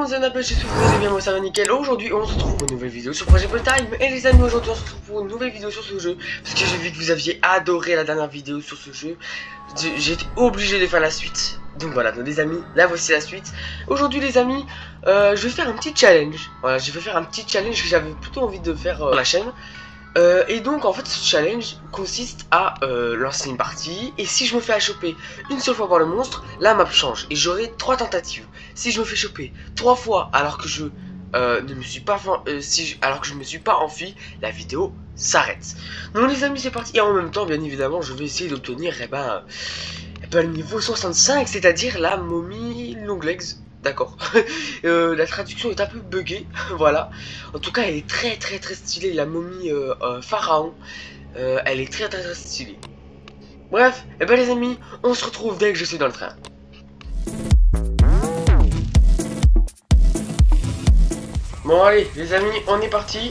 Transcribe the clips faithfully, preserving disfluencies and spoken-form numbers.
Zanapé, je suis vous et bien moi ça va nickel. Aujourd'hui on se retrouve pour une nouvelle vidéo sur Project Time. Et les amis, aujourd'hui on se retrouve pour une nouvelle vidéo sur ce jeu, parce que j'ai vu que vous aviez adoré la dernière vidéo sur ce jeu. J'ai été obligé de faire la suite. Donc voilà, donc les amis, là voici la suite. Aujourd'hui les amis, euh, je vais faire un petit challenge. Voilà, je vais faire un petit challenge que j'avais plutôt envie de faire euh, sur la chaîne. Euh, et donc en fait ce challenge consiste à euh, lancer une partie, et si je me fais à choper une seule fois par le monstre, la map change et j'aurai trois tentatives. Si je me fais choper trois fois alors que je euh, ne me suis pas euh, si je, alors que je me suis pas enfui, la vidéo s'arrête. Donc les amis, c'est parti. Et en même temps bien évidemment je vais essayer d'obtenir eh ben, eh ben, le niveau soixante-cinq, c'est à dire la momie long legs. D'accord. euh, la traduction est un peu buggée. Voilà. En tout cas, elle est très très très stylée. La momie euh, euh, pharaon. Euh, elle est très très très stylée. Bref, et eh ben les amis, on se retrouve dès que je suis dans le train. Bon allez, les amis, on est parti.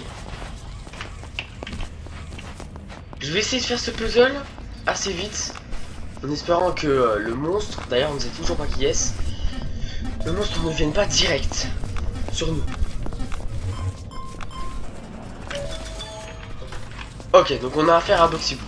Je vais essayer de faire ce puzzle assez vite, en espérant que euh, le monstre, d'ailleurs on ne sait toujours pas qui est-ce, le monstre ne vienne pas direct sur nous. Ok, donc on a affaire à Boxy.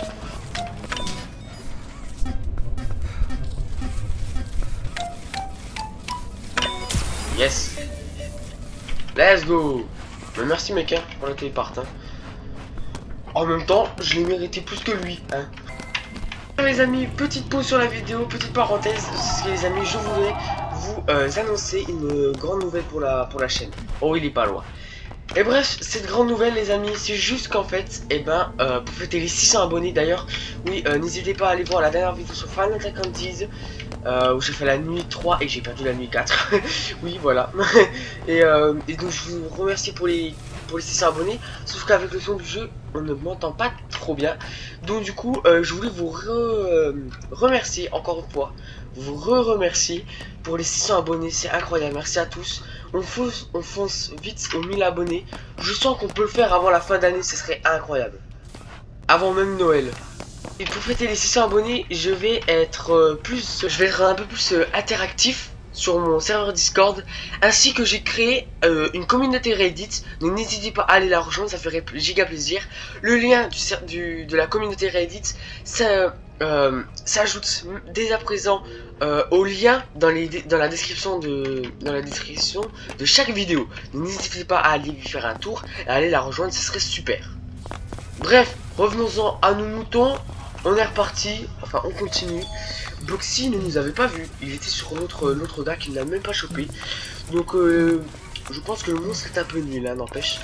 Yes. Let's go. Mais merci mec hein, pour la téléparte hein. En même temps, je l'ai mérité plus que lui hein. Les amis, petite pause sur la vidéo, petite parenthèse, parce que les amis, je voulais vous euh, annoncer une grande nouvelle pour la, pour la chaîne. Oh, il est pas loin. Et bref, cette grande nouvelle les amis, c'est juste qu'en fait, et eh ben, euh, pour fêter les six cents abonnés d'ailleurs, oui, euh, n'hésitez pas à aller voir la dernière vidéo sur Final Fantasy, euh, où j'ai fait la nuit trois et j'ai perdu la nuit quatre. Oui, voilà. et, euh, et donc je vous remercie pour les... pour les six cents abonnés, sauf qu'avec le son du jeu on ne m'entend pas trop bien, donc du coup euh, je voulais vous re, euh, remercier encore une fois, vous re-remercier pour les six cents abonnés, c'est incroyable, merci à tous. On fonce, on fonce vite aux mille abonnés, je sens qu'on peut le faire avant la fin d'année, ce serait incroyable, avant même Noël. Et pour fêter les six cents abonnés, je vais être euh, plus, je vais être un peu plus euh, interactif sur mon serveur Discord, ainsi que j'ai créé euh, une communauté Reddit, donc n'hésitez pas à aller la rejoindre, ça ferait giga plaisir. Le lien du, du, de la communauté Reddit ça euh, s'ajoute dès à présent euh, au lien dans, les, dans la description de dans la description de chaque vidéo, donc n'hésitez pas à aller lui faire un tour et à aller la rejoindre, ce serait super. Bref, revenons-en à nos moutons. On est reparti, enfin on continue. Boxy ne nous avait pas vu, il était sur l'autre l'autre gars qui ne l'a même pas chopé. Donc euh, je pense que le monstre est un peu nul, hein, n'empêche.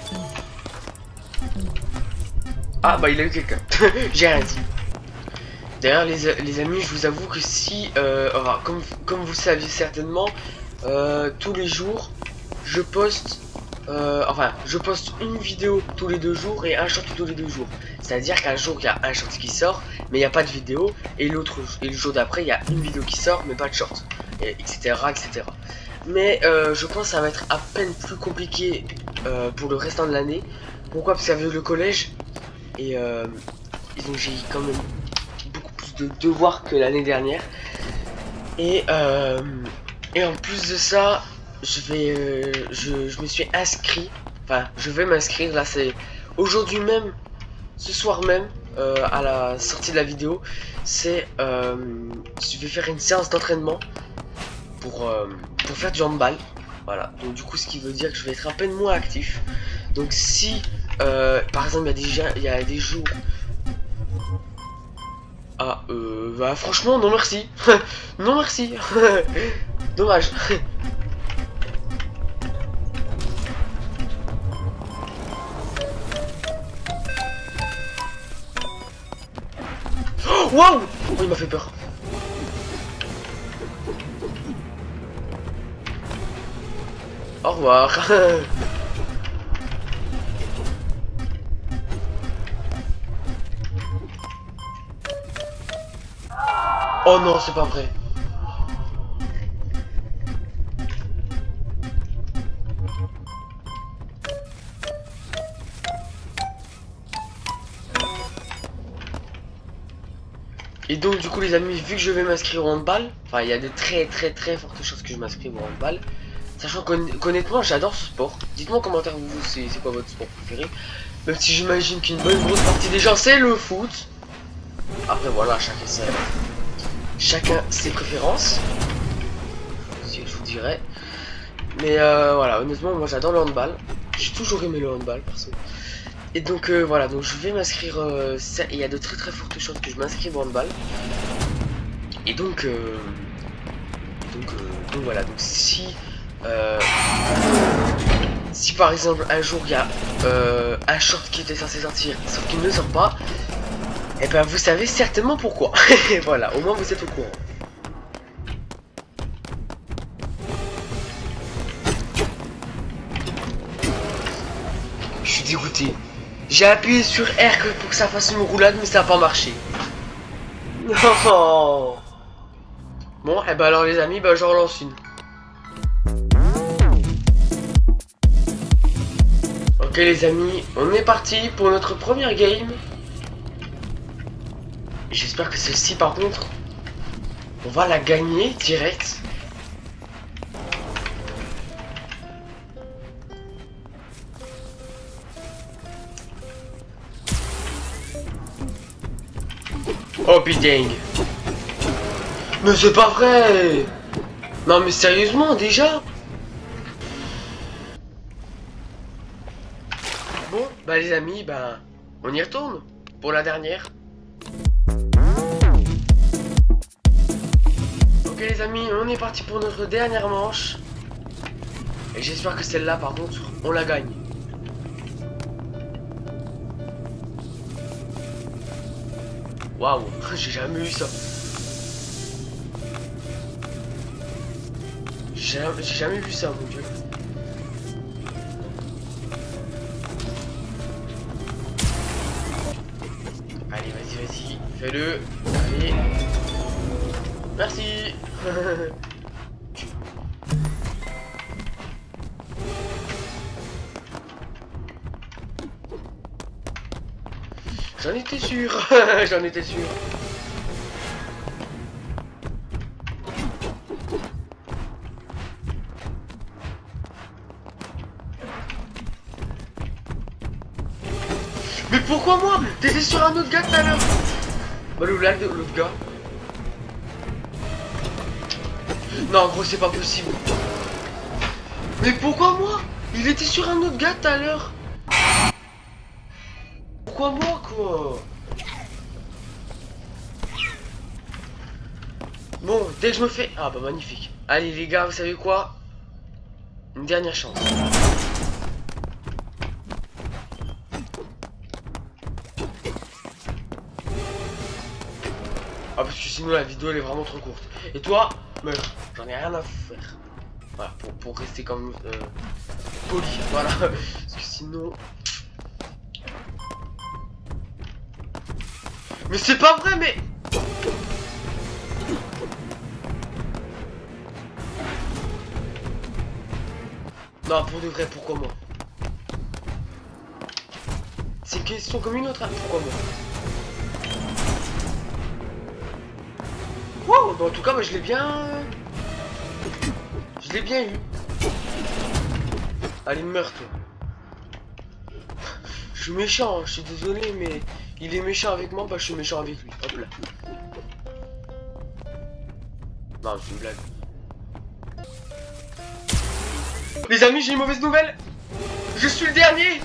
Ah bah il a eu quelqu'un, j'ai rien dit. D'ailleurs les, les amis, je vous avoue que si, euh, enfin, comme, comme vous le saviez certainement, euh, tous les jours je poste... Euh, enfin, je poste une vidéo tous les deux jours et un short tous les deux jours. C'est-à-dire qu'un jour il y a un short qui sort, mais il n'y a pas de vidéo, et l'autre et le jour d'après il y a une vidéo qui sort, mais pas de short, et etc etc. Mais euh, je pense que ça va être à peine plus compliqué euh, pour le restant de l'année. Pourquoi? Parce qu'avec le collège, et, euh, et donc j'ai quand même beaucoup plus de devoirs que l'année dernière. Et euh, et en plus de ça, je vais euh, je, je me suis inscrit, enfin je vais m'inscrire là, c'est aujourd'hui même, ce soir même, euh, à la sortie de la vidéo, c'est euh, je vais faire une séance d'entraînement pour euh, pour faire du handball. Voilà, donc du coup ce qui veut dire que je vais être à peine moins actif. Donc si euh, par exemple il y a des il y a des jours, ah euh, bah franchement non merci. Non merci. Dommage. Waouh! Oh, il m'a fait peur. Au revoir. Oh non, c'est pas vrai. Et donc du coup les amis, vu que je vais m'inscrire au handball, enfin il y a de très très très fortes chances que je m'inscrive au handball, Sachant qu'honnêtement, j'adore ce sport. Dites-moi en commentaire, vous, c'est quoi votre sport préféré. Même si j'imagine qu'une bonne grosse partie des gens, c'est le foot. Après, voilà, chacun ses, chacun ses préférences. Si je vous dirais. Mais euh, voilà, honnêtement, moi j'adore le handball. J'ai toujours aimé le handball, perso. Et donc euh, voilà, donc je vais m'inscrire. Euh, il y a de très très fortes chances que je m'inscrive au handball. Et donc, euh, donc, euh, donc voilà, donc si. Euh, si par exemple un jour il y a euh, un short qui était censé sortir sauf qu'il ne sort pas, et ben vous savez certainement pourquoi. Voilà, au moins vous êtes au courant. Je suis dégoûté. J'ai appuyé sur R pour que ça fasse une roulade mais ça n'a pas marché. Non. Bon, et ben alors les amis, ben j'en relance une. Ok les amis, on est parti pour notre première game. J'espère que celle-ci par contre, on va la gagner direct. Oh putain. Mais c'est pas vrai. Non mais sérieusement déjà. Bon, bah les amis, bah on y retourne pour la dernière. Ok les amis, on est parti pour notre dernière manche. Et j'espère que celle-là par contre, on la gagne. Waouh, j'ai jamais eu ça. J'ai jamais vu ça, mon dieu. Allez, vas-y, vas-y, fais-le. Allez. Merci. J'en étais sûr. J'en étais sûr. Mais pourquoi moi? T'étais sur un autre gars tout à l'heure. Bah le lag de l'autre gars. Non gros c'est pas possible. Mais pourquoi moi? Il était sur un autre gars tout à l'heure. Pourquoi moi quoi? Bon dès que je me fais... Ah bah magnifique. Allez les gars vous savez quoi? Une dernière chance. Ah parce que sinon la vidéo elle est vraiment trop courte. Et toi, meurs, j'en ai rien à faire. Voilà, pour, pour rester comme euh, poli, voilà. Parce que sinon... Mais c'est pas vrai mais... Non pour de vrai, pourquoi moi? C'est une question comme une autre, hein. Pourquoi moi? Wow, bah en tout cas, bah, je l'ai bien... Je l'ai bien eu. Allez, meurs, toi. Je suis méchant, hein, je suis désolé, mais... Il est méchant avec moi, bah je suis méchant avec lui. Hop là. Non, c'est une blague. Les amis, j'ai une mauvaise nouvelle. Je suis le dernier.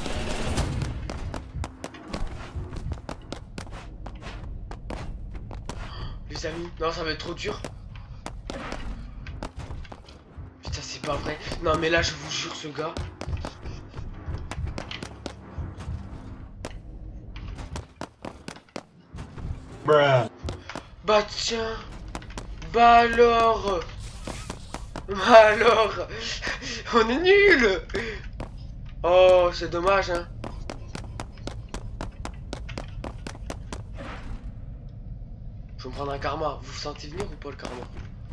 Les amis, non ça va être trop dur. Putain c'est pas vrai. Non mais là je vous jure ce gars. Bruh. Bah tiens. Bah alors. Bah alors. On est nuls. Oh c'est dommage hein. Je vais me prendre un karma. Vous vous sentez venir ou pas le karma?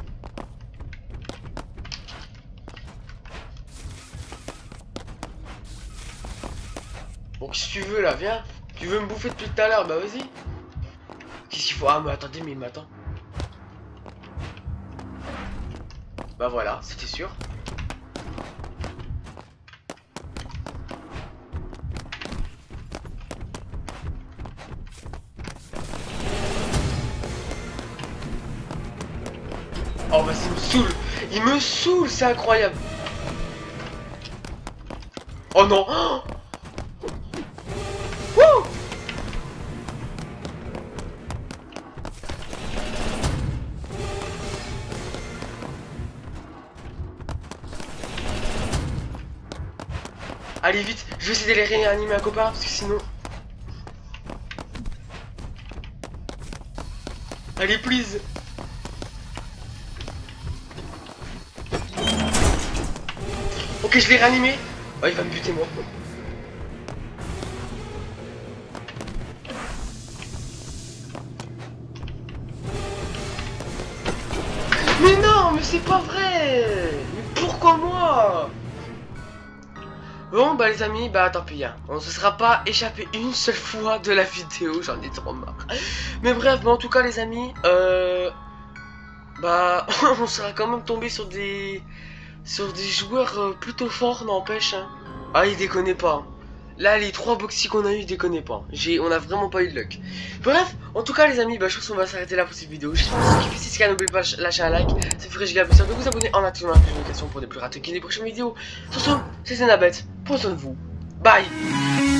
Bon, qu'est-ce que tu veux là? Viens. Tu veux me bouffer depuis tout à l'heure? Bah vas-y. Qu'est-ce qu'il faut? Ah mais attendez, mais il m'attend. Bah voilà, c'était sûr. Oh bah il me saoule. Il me saoule, c'est incroyable. Oh non. Wouh. Allez vite, je vais essayer de les réanimer un copain parce que sinon... Allez please. Ok, je l'ai réanimé. Oh, il va me buter moi. Mais non, mais c'est pas vrai. Mais pourquoi moi? Bon bah les amis, bah tant pis hein. On se sera pas échappé une seule fois de la vidéo, j'en ai trop marre. Mais bref, bah en tout cas les amis, euh... bah on sera quand même tombé sur des... Sur des joueurs euh, plutôt forts, n'empêche hein. Ah il déconne pas. Là les trois boxy qu'on a eu, il déconne pas. J'ai, on a vraiment pas eu de luck. Bref, en tout cas les amis, bah je pense qu'on va s'arrêter là pour cette vidéo. J'espère que vous avez kiffé. Si c'est le cas, n'oubliez pas de lâcher un like. Ça ferait giga plaisir de vous abonner en activant la notification pour ne plus rater aucune des prochaines vidéos. Sur ce, c'était Nabet. Prenez soin de vous. Bye.